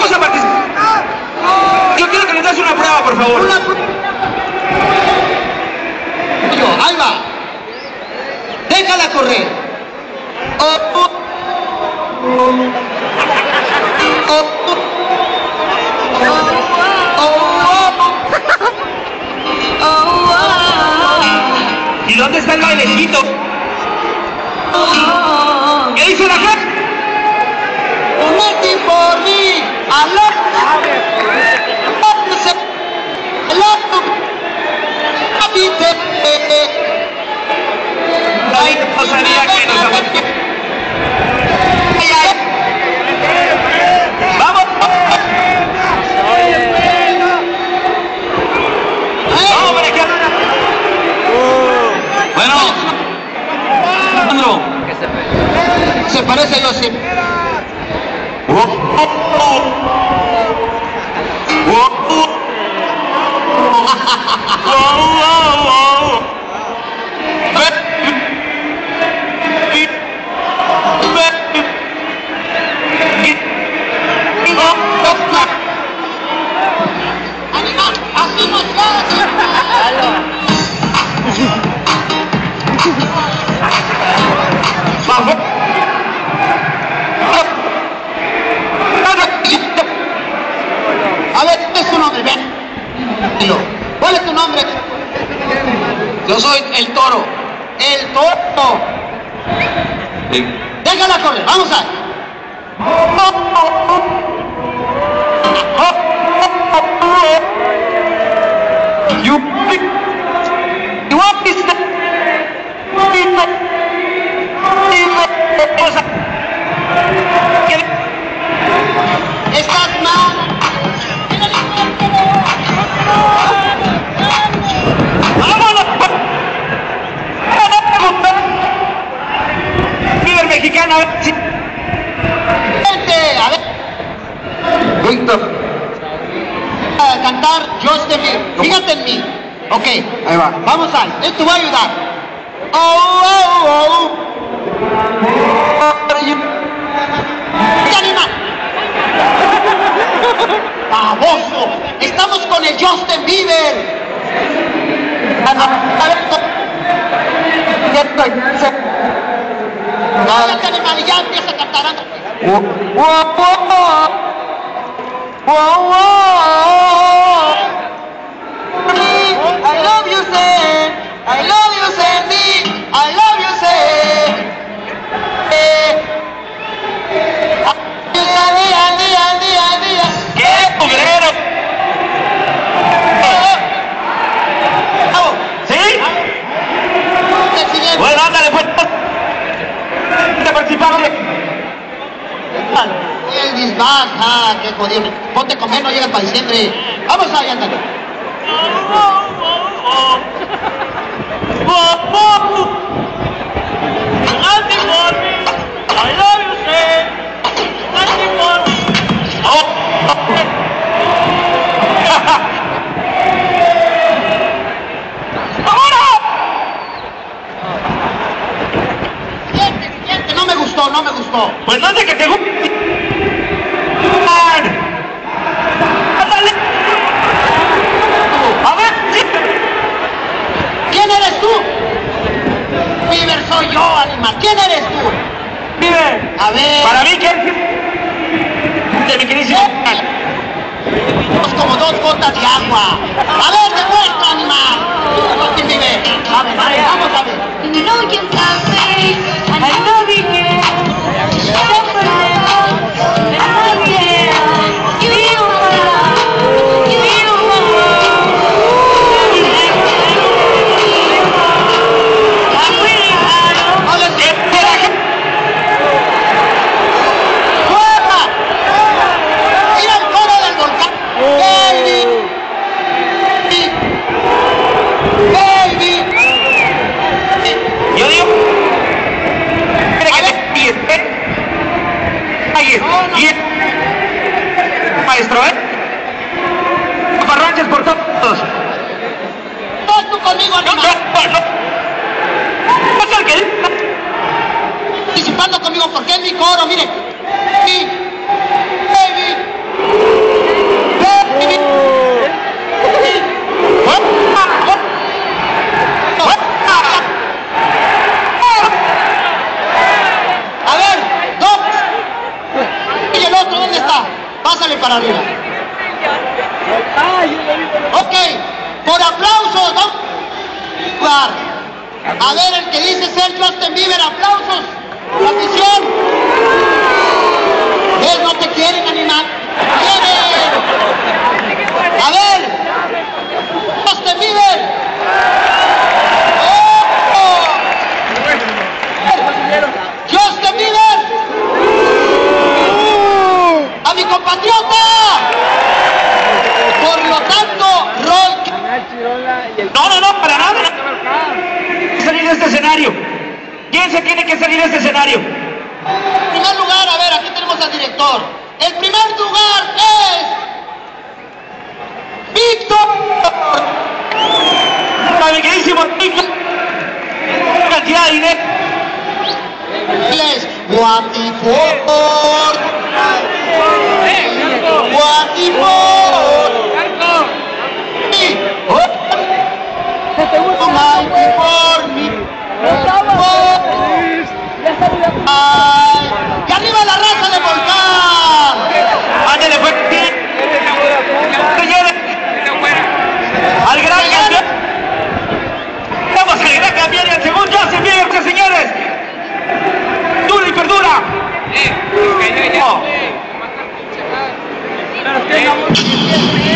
vamos a participar. Yo quiero que nos des una prueba, por favor. Ahí va. Déjala correr. ¿Y dónde está el bailecito? ¿Qué dice la gente? Waiting for me. I love Ahí no sabía que nos ¡vamos! ¡Hombre, qué! Bueno, Alejandro. Se parece a Joseph. Animal, así nos A ver, ¿qué es tu nombre? Ven. ¿Cuál es tu nombre? Yo soy el toro. El toro. Sí. Déjala correr, vamos a ver. Estás mal. Líder mexicana, a ver si... A ver. Víctor. A cantar Justin Bieber. Fíjate en mí. Ok. Ahí va. Vamos a ver. Esto va a ayudar. Oh. ¿Qué animal? ¡Baboso! ¡Estamos con el Justin Bieber! ¡Cállate, animal! Y ya empieza a cantar. I love you, Sam. I love you, Sandy. I love you, Sam. ¡Qué culero! ¿Sí? Bueno, ándale, pues. ¿Te participaste? Elvis baja, qué jodido. Ponte a comer, no llegas para diciembre. Vamos allá, ándale. Siguiente, no me gustó, no me gustó. Pues no sé que te gusta. ¡Ándale! A ver, sí. ¿Quién eres tú? Bieber soy yo, animal. ¿Quién eres tú? Vive. A ver. Para mí, ¿qué es? De mi queridísimo. Somos como dos gotas de agua. A ver, demuestra, animal. Justin Bieber. A ver, vamos a ver. You know you got me, I know we can. Mira el coro del volcán. Baby. Yo digo. Maestro, Parranches por todos. No, tú conmigo, animal. No es el que... Participando conmigo porque es mi coro, mire. Baby. para arriba. Ok, por aplausos, vamos a jugar. A ver, el que dice ser Justin Bieber, aplausos. La afición. No te quieren, animal. ¡Quieren! A ver, Justin Bieber. ¡Oh! Justin Bieber. A mi compatriota. Por lo tanto, Roy. No, para nada. Salir de este escenario. ¿Quién se tiene que salir de este escenario? En primer lugar, a ver, aquí tenemos al director. El primer lugar es Víctor. Mi queridísimo Víctor. Cantidad de dinero. Les Guatifort. Guatifort. ¡Y arriba la raza de Volcán! Ándale, fue. Señores, al gran campeón. Vamos al gran campeón y al segundo Justin Bieber, señores. Dura y perdura. Oh.